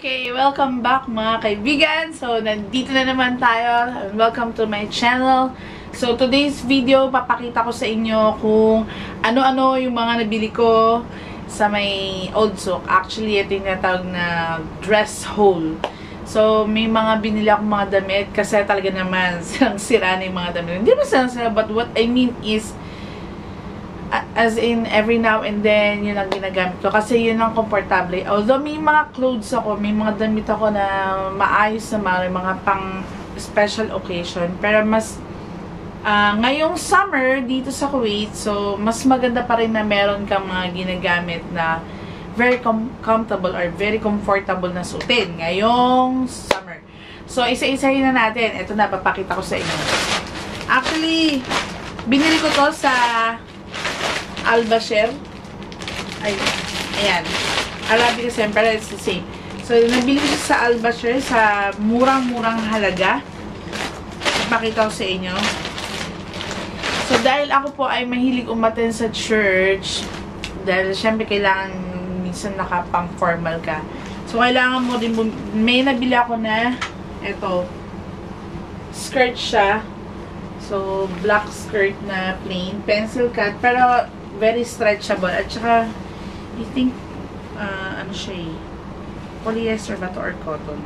Okay, welcome back mga kaibigan. So, nandito na naman tayo. Welcome to my channel. So, today's video, papakita ko sa inyo kung ano-ano yung mga nabili ko sa may Old Souk. Actually, ito yung natawag na dress hole. So, may mga binili akong mga damit kasi talaga naman silang sira na yung mga damit. Hindi mo silang sira, but what I mean is as in, every now and then, yun ang ginagamit ko. Kasi yun ang komportable. Although may mga clothes ako, may mga damit ako na maayos na mga pang special occasion. Pero mas, ngayong summer, dito sa Kuwait, so, mas maganda pa rin na meron kang mga ginagamit na very comfortable or very comfortable na suotin. Ngayong summer. So, isa-isahin na natin. Ito na, papakita ko sa inyo. Actually, binili ko to sa Al-Bashir. Ay, ayan. Arabic kasi, pero it's the same. So, nabili ko sa Al-Bashir sa murang-murang halaga. Ipakita ko sa inyo. So, dahil ako po ay mahilig umattend sa church, dahil syempre kailangan minsan nakapang formal ka. So, kailangan mo din, may nabili ako na ito, skirt siya. So, black skirt na plain, pencil cut, pero very stretchable. At saka, I think, ano siya eh, polyester ba to or cotton?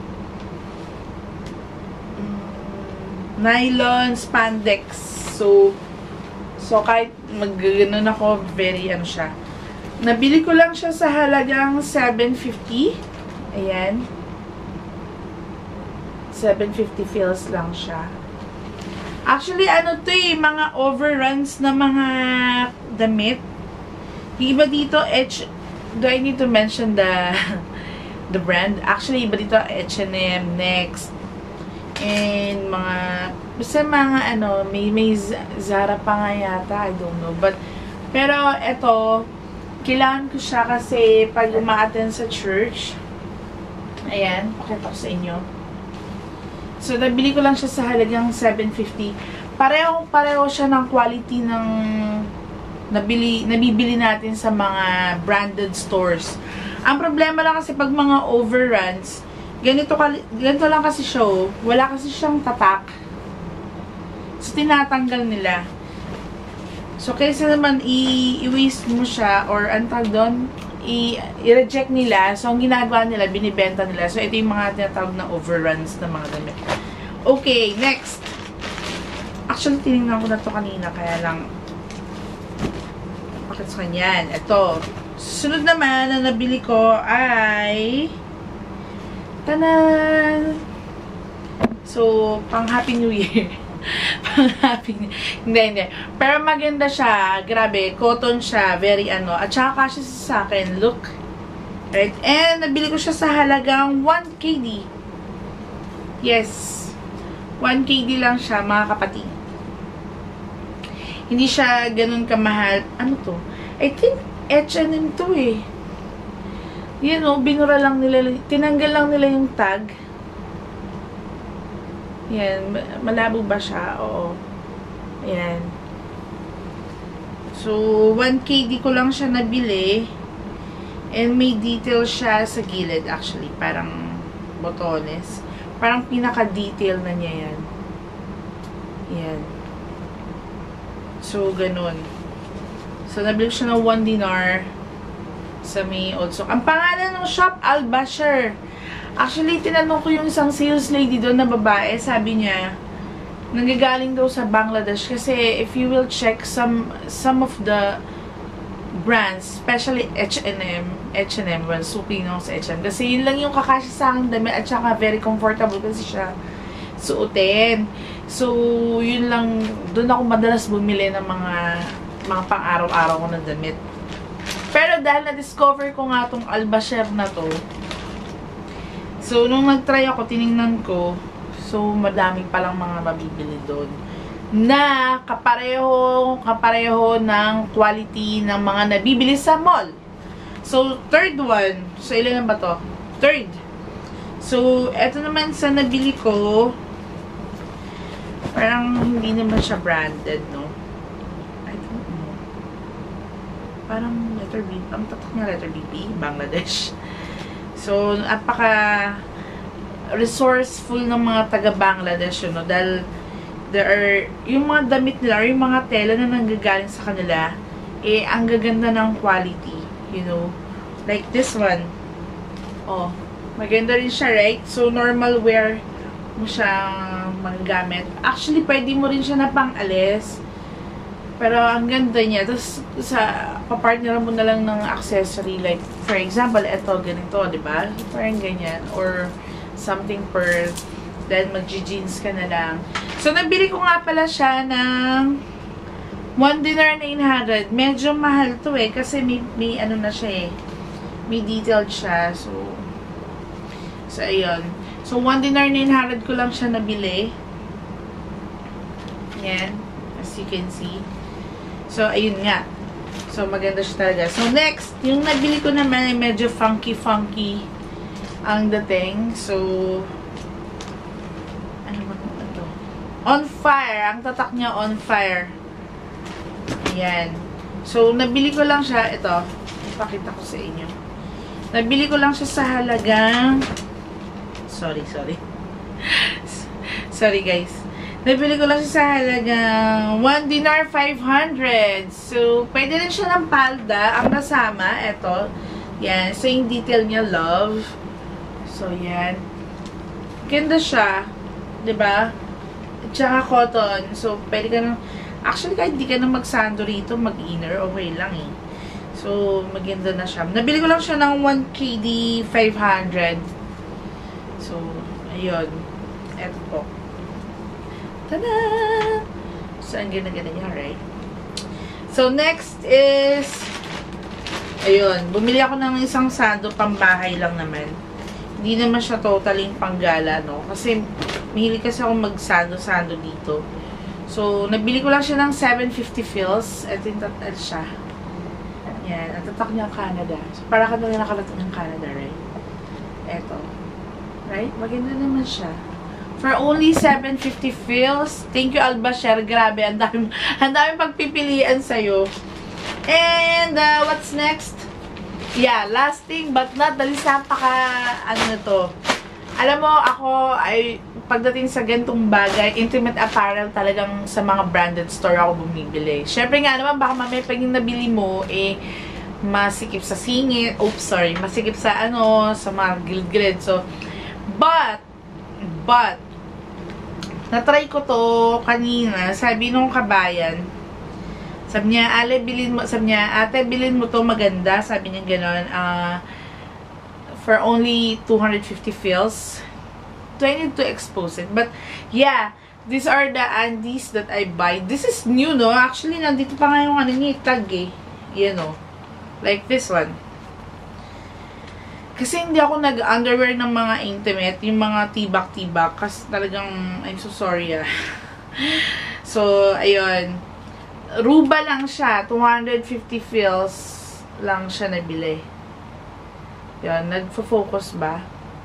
Nylon, spandex. So kahit mag-ganon ako, very ano siya. Nabili ko lang siya sa halagang 750. Ayan. 750 feels lang siya. Actually, ano to eh, mga overruns na mga damit. Yung iba dito, do I need to mention the brand? Actually, iba dito, H&M, Next, and mga, basta mga ano, may Zara pa nga yata, I don't know. Pero, eto, kailangan ko siya kasi pag umaattend sa church, ayan, pakita ko sa inyo. So, nabili ko lang siya sa halagang 750. Pareho siya ng quality ng nabibili natin sa mga branded stores. Ang problema lang kasi pag mga overruns, ganito lang kasi siya, wala kasi siyang tatak. So, tinatanggal nila. So, kaysa naman i-waste mo siya or antag doon, i-reject nila. So, ang ginagawa nila, binibenta nila. So, ito yung mga tinatawag na overruns na mga damit. Okay, next. Actually, tinignan ko na to kanina, kaya lang bakit sa kanyan. Ito. Susunod naman na nabili ko ay tanan! So, pang Happy New Year. Pang Happy New Year. Hindi. Pero maganda siya. Grabe. Cotton siya. Very ano. At saka siya sa akin. Look. Right? And, nabili ko siya sa halagang 1 KD. Yes. 1 KD lang siya, mga kapatid. Hindi siya ganun kamahal. Ano to? I think H&M to eh. Yan o, binura lang nila. Tinanggal lang nila yung tag. Yan. Malabo ba siya? Oo. Ayan. So, 1 KD ko lang siya nabili. And may detail siya sa gilid actually. Parang botones. Parang pinaka-detail na niya yan. Yan. So, ganun. So, nabili siya ng 1 dinar sa may Old Souk. Ang pangalan ng shop, Al-Bashir. Actually, tinanong ko yung isang sales lady doon na babae. Sabi niya, nanggagaling daw sa Bangladesh. Kasi, if you will check some of the brands, especially H&M, well, suping ako sa H&M. Kasi yun lang yung kakasya sa aking damit at saka very comfortable kasi siya suotin. So, yun lang, doon ako madalas bumili ng mga pang-araw-araw ko na damit. Pero dahil na-discover ko nga itong Al-Bashir na to, so, nung nag-try ako, tiningnan ko, so, madami palang mga mabibili doon na kapareho ng quality ng mga nabibili sa mall. So, third one. So, ilan na ba to? Third. So, eto naman sa nabili ko, parang hindi naman siya branded, no? I don't know. Parang letter B. Ang tatak niya letter B, Bangladesh. So, napaka resourceful ng mga taga-Bangladesh, you know, dahil yung mga damit nila, or yung mga tela na nanggagaling sa kanila, eh, ang gaganda ng quality, you know. Like this one. Oh, maganda rin siya, right? So, normal wear mo siyang magagamit. Actually, pwede mo rin siya na pang-alis. Pero, ang ganda niya. Tapos, papartner mo na lang ng accessory. Like, for example, eto, ganito, diba? Parang ganyan. Or, something per, then mag-jeans ka na lang. So, nabili ko nga pala siya ng 1 dinar 900. Medyo mahal to eh. Kasi may ano na siya eh. May detailed siya. So, ayun. So, 1 dinar 900 ko lang siya nabili. Yan. As you can see. So, ayun nga. So, maganda siya talaga. So, next, yung nabili ko naman ay medyo funky ang dating. So, ano ba ito? On Fire. Ang tatak niya, On Fire. Ayan. So, nabili ko lang siya. Ito. Ipakita ko sa inyo. Nabili ko lang siya sa halagang... Sorry guys. Nabili ko lang siya sa halagang 1 dinar 500. So, pwede rin siya ng palda. Ang kasama, ito. Yan. So, yung detail niya, love. So, yan. Ganda siya. Diba? Tsaka cotton. So, pwede ka nang... Actually, kahit di ka nang magsando rito, mag-inner, okay lang eh. So, maganda na siya. Nabili ko lang siya ng 1KD 500. So, ayun. Eto po. Tada! So, ang ganda-ganda niya, right? So, next is... Ayun. Bumili ako ng isang sando, pambahay lang naman. Hindi naman siya totally panggala, no? Kasi, mahilig kasi akong magsando-sando dito. So, nabili ko lang siya ng 750 fills. Ito yung tatal siya. Yan. Ang tatak niya Canada. So, para ka na rin nakalatak ng Canada, right? Ito. Right? Maganda naman siya. For only 750 fills. Thank you, Albasher. Grabe. Ang dami pagpipilian sa'yo. And, what's next? Yeah, last thing but not the least, ano na to. Alam mo, ako ay pagdating sa gantong bagay, intimate apparel talagang sa mga branded store ako bumibili. Syempre nga naman, baka mamaya pag yung nabili mo, eh, masikip sa singit. Oops, sorry. Masikip sa sa mga gilid-gilid. So, but, natry ko to kanina. Sabi nung kabayan, sabi niya, ate, bilhin mo to, maganda. Sabi niya gano'n, for only 250 fills. Do I need to expose it? But, yeah, these are the undies that I buy. This is new, no? Actually, nandito pa nga yung niya, tag eh. You know. Like this one. Kasi hindi ako nag-underwear ng mga intimate, yung mga tibak-tibak. Kasi talagang, I'm so sorry So, ayun. Ruba lang siya. 250 fills lang siya nabili. Yan. Nagfo-focus ba?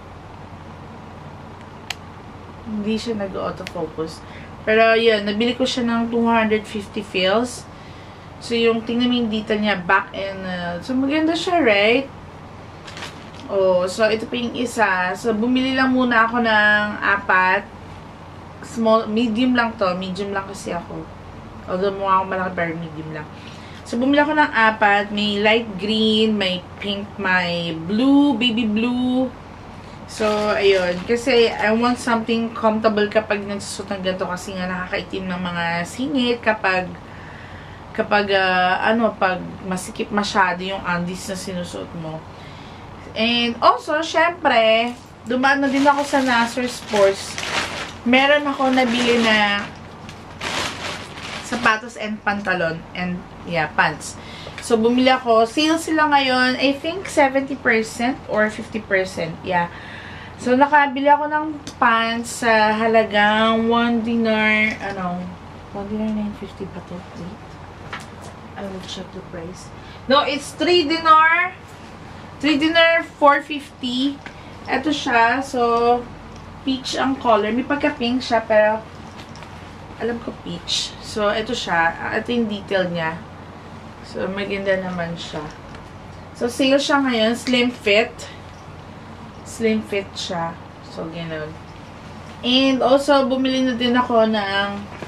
Hindi siya nag-autofocus. Pero, yun. Nabili ko siya ng 250 fills. So, yung tingnan mo yung detail niya, back and... so, maganda siya, right? Oh, so, ito pa yung isa. So, bumili lang muna ako ng 4. Small, medium lang to. Medium lang kasi ako. Although mukha ako malaki, pero medium lang. So, bumili ako ng 4. May light green, may pink, may blue, baby blue. So, ayun. Kasi, I want something comfortable kapag nagsusot ng ganito kasi nga nakakaitim ng mga singit kapag pag masikip masyado yung undies na sinusuot mo. And, also, syempre, dumaan na din ako sa Nasser Sports. Meron ako nabili na sapatos and pantalon and yeah, pants. So, bumili ako. Sale sila ngayon, I think 70% or 50%. Yeah. So, nakabili ako ng pants sa halagang 1 dinar, 1 dinar 950 pa to. Wait. I will check the price. No, it's 3 dinar. 3 dinar 450. Ito siya. So, peach ang color. May pagka-pink siya, pero alam ko peach. So, ito siya. Ito yung detail niya. So, maganda naman siya. So, sale siya ngayon. Slim fit. Slim fit siya. So, ganun. And also, bumili na din ako ng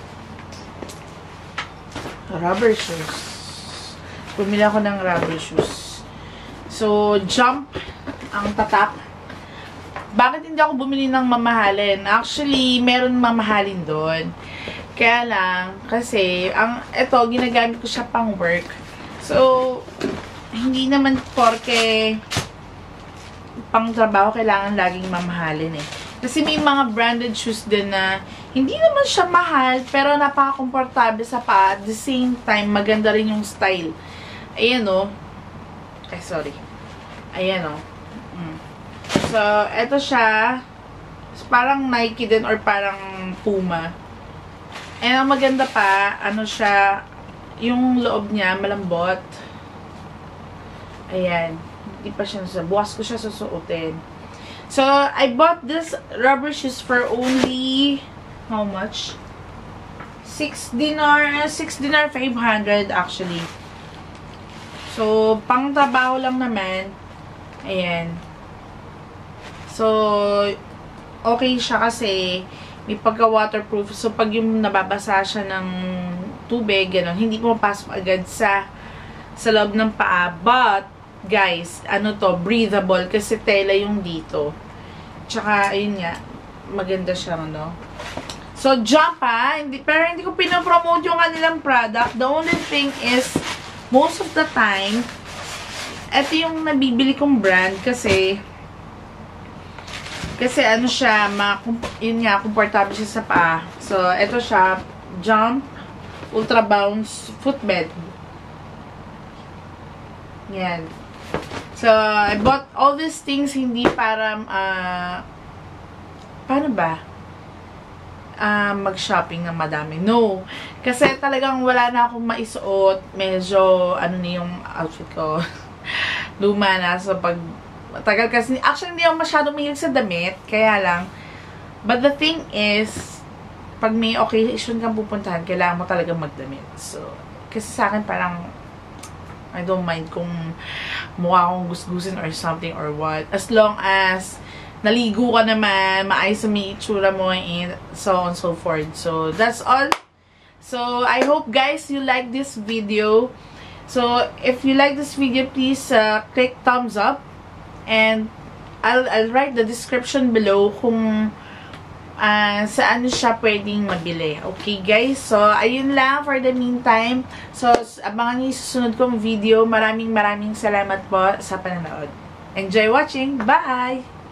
rubber shoes. Bumili ako ng rubber shoes. So, Jump ang tatak. Bakit hindi ako bumili ng mamahalin? Actually, meron mamahalin doon. Kaya lang, kasi, ito, ginagamit ko siya pang work. So, hindi naman porke pang trabaho kailangan laging mamahalin eh. Kasi may mga branded shoes din na hindi naman siya mahal, pero napaka-komportable sa paa. At the same time, maganda rin yung style. Ayan o. Ay, sorry. Ayan o. So, eto siya. Parang Nike din or parang Puma. And ang maganda pa, ano siya, yung loob niya, malambot. Ayan. Hindi pa siya nasa. Bukas ko siya susuotin. So, I bought this rubber shoes for only, how much? 6 dinar 500 actually. So, pang trabaho lang naman. Ayan. So, okay siya kasi may pagka-waterproof. So, pag yung nababasa siya ng tubig, gano'n, hindi pumapasok agad sa loob ng paa. But, guys, ano to, breathable kasi tela yung dito. Tsaka, ayun nga, maganda siya, no? So, Jump, pero hindi ko pinopromote yung kanilang product. The only thing is, most of the time, ito yung nabibili kong brand kasi ano siya, yun nga, komportable siya sa paa. So, ito siya, Jump Ultra Bounce Footbed. Yan. So, I bought all these things hindi para, paano ba? Mag-shopping ng madami. No. Kasi talagang wala na akong maisuot. Medyo, ano na yung outfit ko. Luma na. So, tagal kasi, actually, hindi ako masyadong mahilig sa damit. Kaya lang. But the thing is, pag may occasion kang pupuntahan, kailangan mo talaga magdamit. So, kasi sa akin parang, I don't mind kung mukha akong gusgusin or something or what. As long as naligo ka naman, maayos sa may itsura mo, and so on and so forth. So, that's all. So, I hope guys you like this video. So, if you like this video, please click thumbs up. And I'll write the description below kung saan siya pwedeng mabili. Okay, guys? So, ayun lang for the meantime. So, abangan niyo yung susunod kong video. Maraming salamat po sa panonood. Enjoy watching. Bye!